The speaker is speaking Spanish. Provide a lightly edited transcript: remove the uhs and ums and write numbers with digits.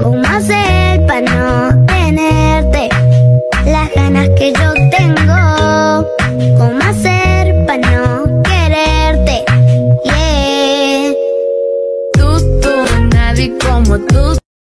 ¿Cómo hacer para no tenerte las ganas que yo tengo? ¿Cómo hacer para no quererte? Yeah. Tú, nadie como tú.